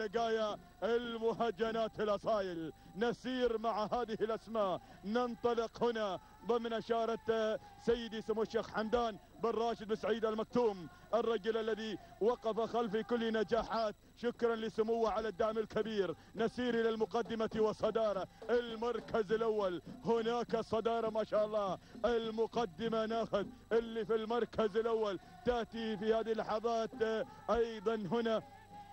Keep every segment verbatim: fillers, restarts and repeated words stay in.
اللقايا المهجنات الاصايل. نسير مع هذه الاسماء، ننطلق هنا ضمن اشاره سيدي سمو الشيخ حمدان بن راشد بن سعيد المكتوم، الرجل الذي وقف خلف كل نجاحات. شكرا لسموه على الدعم الكبير. نسير الى المقدمه وصداره المركز الاول. هناك صداره ما شاء الله. المقدمه ناخذ اللي في المركز الاول، تاتي في هذه اللحظات ايضا هنا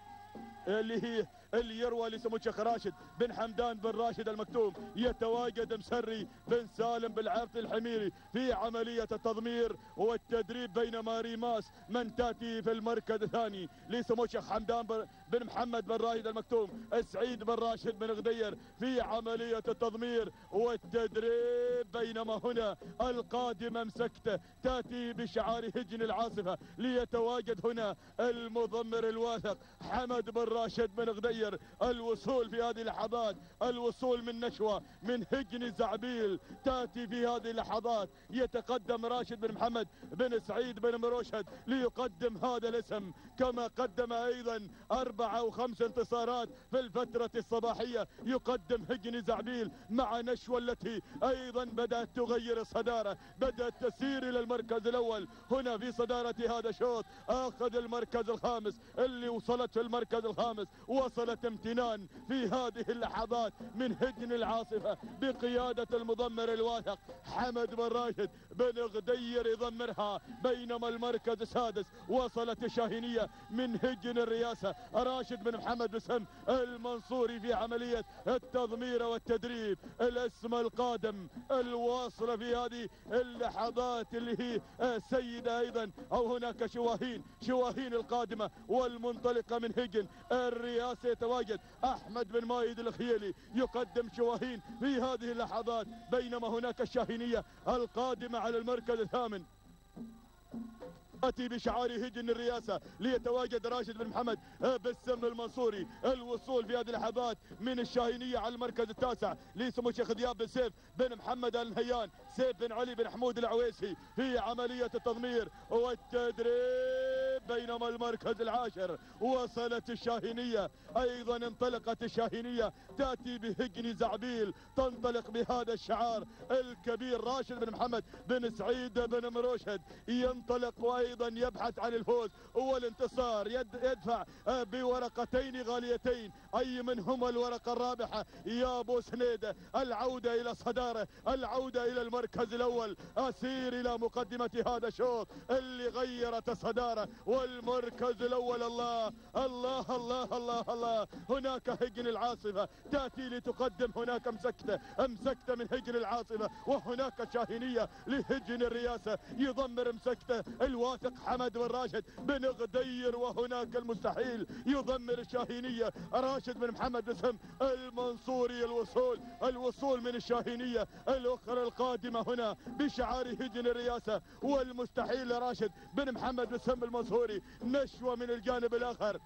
اللي هي اللي يروى لسمو الشيخ راشد بن حمدان بن راشد المكتوم. يتواجد مسري بن سالم بالعرض الحميري في عملية التضمير والتدريب، بينما ريماس من تأتي في المركز الثاني لسمو الشيخ حمدان بن محمد بن راشد المكتوم. سعيد بن راشد بن غدير في عملية التضمير والتدريب، بينما هنا القادمة مسكته تأتي بشعار هجن العاصفة. ليتواجد هنا المضمر الواثق حمد بن راشد بن غدير. الوصول في هذه اللحظات، الوصول من نشوة من هجن زعبيل تأتي في هذه اللحظات. يتقدم راشد بن محمد بن سعيد بن مروشد ليقدم هذا الاسم، كما قدم ايضا اربع او خمس انتصارات في الفترة الصباحية. يقدم هجن زعبيل مع نشوة التي ايضا بدأت تغير الصدارة، بدأت تسير الى المركز الاول. هنا في صدارة هذا الشوط اخذ المركز الخامس، اللي وصلت في المركز الخامس وصلت امتنان في هذه اللحظات من هجن العاصفة بقيادة المضمر الواثق حمد بن راشد بن غدير يضمرها. بينما المركز السادس وصلت الشاهينية من هجن الرئاسة راشد بن محمد بن سم المنصوري في عملية التضمير والتدريب. الاسم القادم الواصلة في هذه اللحظات اللي هي سيدة ايضا، او هناك شواهين شواهين القادمة والمنطلقة من هجن الرئاسة. يتواجد احمد بن مايد الخيالي يقدم شواهين في هذه اللحظات، بينما هناك الشاهينية القادمة على المركز الثامن اتي بشعار هجن الرئاسة. ليتواجد راشد بن محمد بالسم المنصوري. الوصول في هذه اللحظات من الشاهينية على المركز التاسع لسمو الشيخ ذياب بن سيف بن محمد النهيان سيف بن علي بن حمود العويسي في عملية التضمير والتدريب. بينما المركز العاشر وصلت الشاهينية، ايضا انطلقت الشاهينية تاتي بهجن زعبيل، تنطلق بهذا الشعار الكبير. راشد بن محمد بن سعيد بن مروشد ينطلق وايضا يبحث عن الفوز والانتصار. يد يدفع بورقتين غاليتين، اي منهما الورقة الرابحة يا ابو سنيدة. العودة الى الصدارة، العودة الى المركز الاول. اسير الى مقدمة هذا الشوط اللي غيرت الصدارة والمركز الاول. الله الله الله الله الله. هناك هجن العاصفة تأتي لتقدم هناك مسكتة مسكتة من هجن العاصفة، وهناك شاهينية لهجن الرئاسة يضمر مسكتة الواثق حمد بن راشد بن غدير. وهناك المستحيل يضمر الشاهينية راشد بن محمد بن سم المنصوري. الوصول الوصول من الشاهينية الاخرى القادمة هنا بشعار هجن الرئاسة والمستحيل راشد بن محمد بن سم المنصوري. نشوة من الجانب الاخر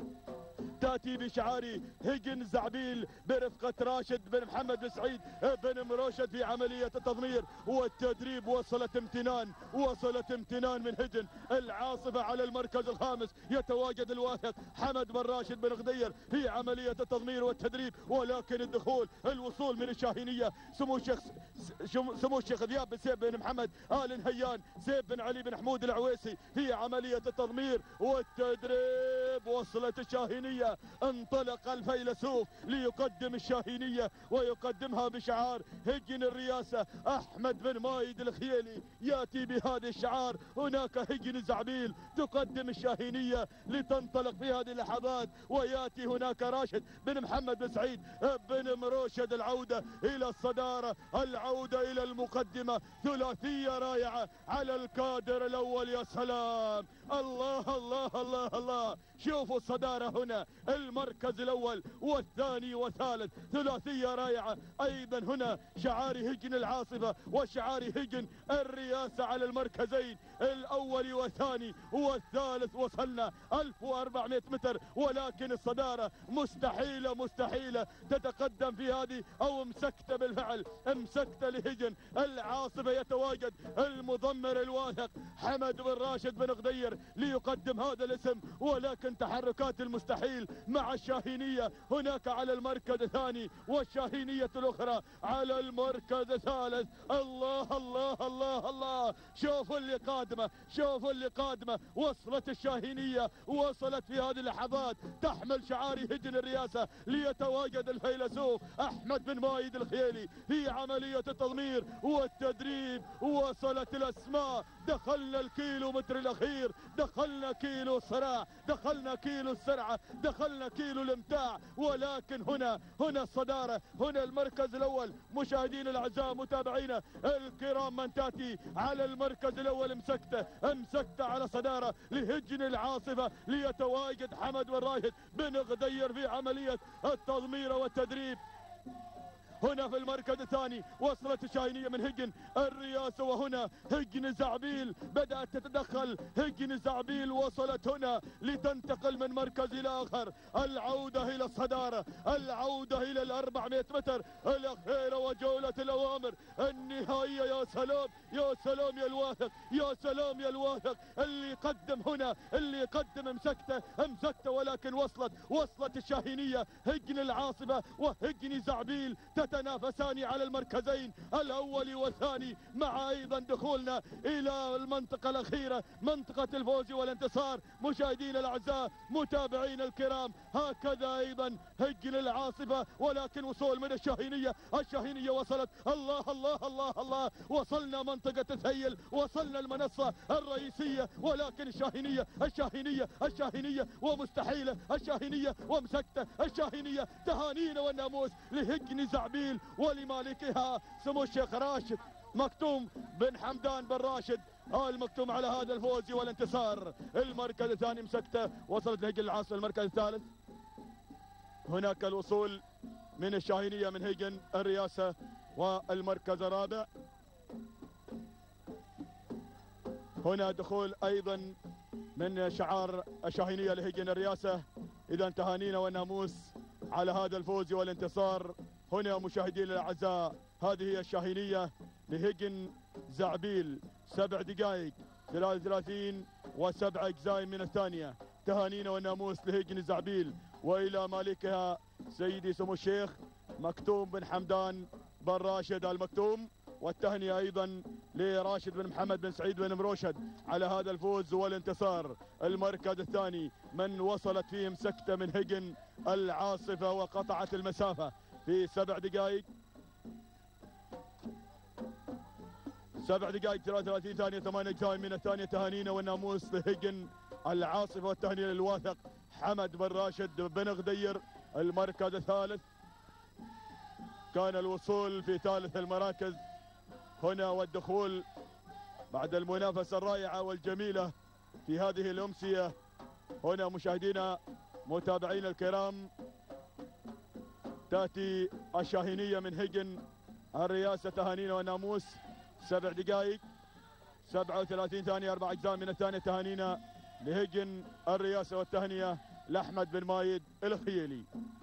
تأتي بشعار هجن زعبيل برفقة راشد بن محمد بن سعيد بن مروشد في عملية التضمير والتدريب. وصلت امتنان وصلت امتنان من هجن العاصفة على المركز الخامس. يتواجد الواثق حمد بن راشد بن غدير في عملية التضمير والتدريب، ولكن الدخول الوصول من الشاهينية سمو الشيخ سمو الشيخ ذياب بن سيف بن محمد آل نهيان سيف بن علي بن حمود العويسي في عملية التضمير والتدريب. وصلت الشاهينية، انطلق الفيلسوف ليقدم الشاهينية ويقدمها بشعار هجن الرئاسة. احمد بن مايد الخيالي ياتي بهذا الشعار. هناك هجن زعبيل تقدم الشاهينية لتنطلق في هذه اللحظات، وياتي هناك راشد بن محمد بن سعيد بن مروشد. العودة الى الصدارة، العودة الى المقدمة. ثلاثية رائعة على الكادر الاول. يا سلام، الله الله الله الله. شوفوا الصدارة هنا، المركز الاول والثاني والثالث، ثلاثية رائعة. ايضا هنا شعار هجن العاصفة وشعار هجن الرئاسة على المركزين الأول والثاني والثالث وصلنا ألف وأربعمائة متر، ولكن الصدارة مستحيلة مستحيلة تتقدم في هذه، أو مسكتة بالفعل، مسكتة لهجن العاصفة. يتواجد المضمر الواثق حمد بن راشد بن غدير ليقدم هذا الاسم، ولكن تحركات المستحيل مع الشاهينية هناك على المركز الثاني، والشاهينية الأخرى على المركز الثالث. الله الله الله الله، شوفوا اللي قادمة، شوفوا اللي قادمة. وصلت الشاهينية، وصلت في هذه اللحظات تحمل شعار هجن الرئاسة، ليتواجد الفيلسوف أحمد بن مايد الخيالي في عملية التضمير والتدريب. وصلت الأسماء، دخلنا الكيلو متر الأخير، دخلنا كيلو الصراع، دخلنا كيلو السرعة، دخلنا كيلو الامتاع. ولكن هنا هنا الصدارة، هنا المركز الأول. مشاهدين الأعزاء متابعينا الكرام، من تأتي على المركز الأول مسكته مسكته على صدارة لهجن العاصفة، ليتواجد حمد بن راشد بن غدير في عملية التضمير والتدريب. هنا في المركز الثاني وصلت الشاهينية من هجن الرئاسة، وهنا هجن زعبيل بدأت تتدخل. هجن زعبيل وصلت هنا لتنتقل من مركز إلى آخر. العودة إلى الصدارة، العودة إلى الأربعمائة متر الأخيرة، وجولة الأوامر النهائية. يا سلام يا سلام يا الواثق، يا سلام يا الواثق اللي يقدم هنا، اللي يقدم مسكته مسكته. ولكن وصلت وصلت الشاهينية، هجن العاصفة وهجن زعبيل تنافسان على المركزين الأول والثاني، مع أيضا دخولنا إلى المنطقة الأخيرة، منطقة الفوز والانتصار. مشاهدين الأعزاء متابعين الكرام، هكذا أيضا هجن العاصفة، ولكن وصول من الشاهينية. الشاهينية وصلت، الله الله الله الله، وصلنا منطقة الثيل، وصلنا المنصة الرئيسية. ولكن الشاهينية الشاهينية الشاهينية ومستحيلة الشاهينية ومسكتة الشاهينية. تهانينا والناموس لهجن زعبيل ولمالكها سمو الشيخ راشد مكتوم بن حمدان بن راشد آل مكتوم على هذا الفوز والانتصار. المركز الثاني مسكته، وصلت لهجن العاصفة. المركز الثالث هناك الوصول من الشاهينية من هجن الرئاسة، والمركز الرابع هنا دخول أيضا من شعار الشاهينية لهجن الرئاسة. إذا تهانينا والناموس على هذا الفوز والانتصار. هنا مشاهدين الأعزاء هذه هي الشاهينية لهجن زعبيل، سبع دقائق ثلاثة وثلاثين وسبع أجزاء من الثانية. تهانينا والناموس لهجن زعبيل، وإلى مالكها سيدي سمو الشيخ مكتوم بن حمدان بن راشد آل مكتوم. والتهنئة أيضا لراشد بن محمد بن سعيد بن مروشد على هذا الفوز والانتصار. المركز الثاني من وصلت فيه مسكتة من هجن العاصفة وقطعت المسافة في سبع دقائق سبع دقائق ثلاثة وثلاثين ثانية ثمانية أجزاء من الثانية. تهانينا والناموس لهجن العاصفة، والتهنئة للواثق حمد بن راشد بن غدير. المركز الثالث كان الوصول في ثالث المراكز هنا، والدخول بعد المنافسة الرائعة والجميلة في هذه الأمسية. هنا مشاهدينا متابعين الكرام تأتي الشاهينية من هجن الرئاسة. تهانينا والناموس سبع دقائق سبعة وثلاثين ثانية أربع أجزاء من الثانية. تهانينا لهجن الرئاسة، والتهنئة لأحمد بن مايد الخيالي.